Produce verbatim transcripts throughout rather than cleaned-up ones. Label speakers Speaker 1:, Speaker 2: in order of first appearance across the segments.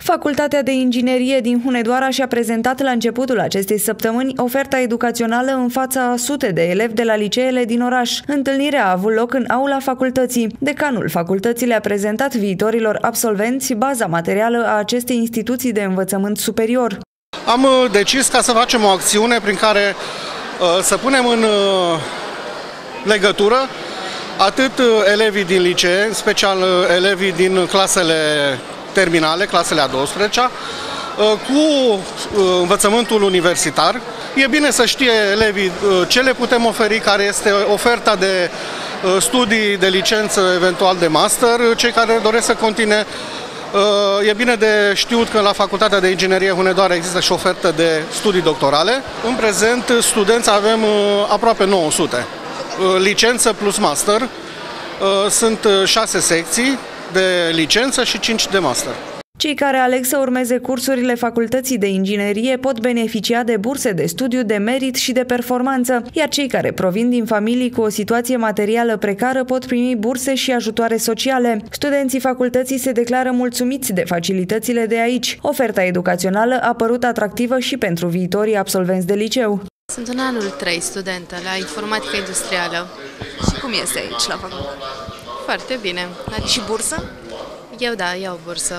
Speaker 1: Facultatea de Inginerie din Hunedoara și-a prezentat la începutul acestei săptămâni oferta educațională în fața a sute de elevi de la liceele din oraș. Întâlnirea a avut loc în aula facultății. Decanul facultății le-a prezentat viitorilor absolvenți baza materială a acestei instituții de învățământ superior.
Speaker 2: Am decis ca să facem o acțiune prin care uh, să punem în uh, legătură atât elevii din licee, în special elevii din clasele terminale, clasele a douăsprezecea, cu învățământul universitar. E bine să știe elevii ce le putem oferi, care este oferta de studii de licență, eventual de master, cei care doresc să continue. E bine de știut că la Facultatea de Inginerie Hunedoara există și ofertă de studii doctorale. În prezent, studenți avem aproape nouă sute. Licență plus master. Sunt șase secții de licență și cinci de master.
Speaker 1: Cei care aleg să urmeze cursurile Facultății de Inginerie pot beneficia de burse de studiu de merit și de performanță, iar cei care provin din familii cu o situație materială precară pot primi burse și ajutoare sociale. Studenții facultății se declară mulțumiți de facilitățile de aici. Oferta educațională a părut atractivă și pentru viitorii absolvenți de liceu.
Speaker 3: Sunt în anul trei studentă la informatică industrială.
Speaker 4: Și cum este aici la facultate?
Speaker 3: Foarte bine.
Speaker 4: Ai și bursă?
Speaker 3: Eu da, iau bursă.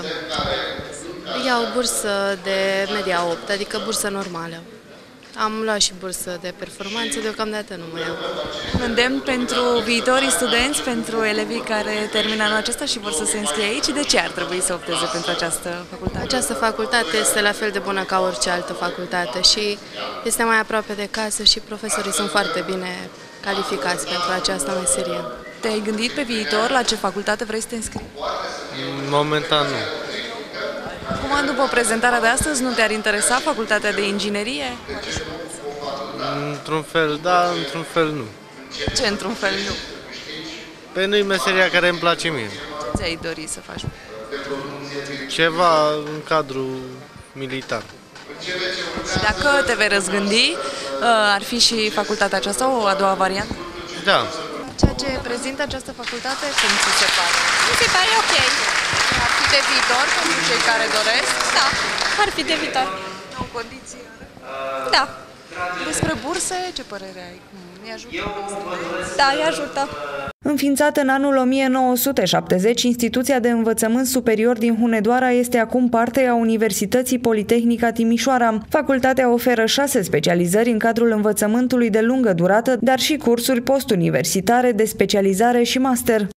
Speaker 3: Iau bursă de media opt, adică bursă normală. Am luat și bursă de performanță, deocamdată nu mă iau.
Speaker 4: Îndemn pentru viitorii studenți, pentru elevii care termină anul acesta și vor să se înscrie aici, de ce ar trebui să opteze pentru această facultate?
Speaker 3: Această facultate este la fel de bună ca orice altă facultate și este mai aproape de casă și profesorii sunt foarte bine calificați pentru această meserie.
Speaker 4: Te-ai gândit pe viitor la ce facultate vrei să te înscrii?
Speaker 5: Momentan nu.
Speaker 4: Acum, după prezentarea de astăzi, nu te-ar interesa facultatea de inginerie?
Speaker 5: Într-un fel da, într-un fel nu.
Speaker 4: Ce într-un fel nu?
Speaker 5: Pe nu-i meseria care îmi place mie.
Speaker 4: Ți-ai dori să faci?
Speaker 5: Ceva în cadrul militar.
Speaker 4: Dacă te vei răzgândi, ar fi și facultatea aceasta o a doua variantă?
Speaker 5: Da.
Speaker 4: Ceea ce prezintă această facultate, cum ți se pare? Mi se pare ok. Ar fi de viitor pentru cei care doresc?
Speaker 6: Da, ar fi de viitor.
Speaker 4: În condiții?
Speaker 6: Da.
Speaker 4: Despre burse, ce părere ai? Îi ajută?
Speaker 6: Da, îi ajută.
Speaker 1: Înființată în anul o mie nouă sute șaptezeci, instituția de învățământ superior din Hunedoara este acum parte a Universității Politehnica Timișoara. Facultatea oferă șase specializări în cadrul învățământului de lungă durată, dar și cursuri postuniversitare de specializare și master.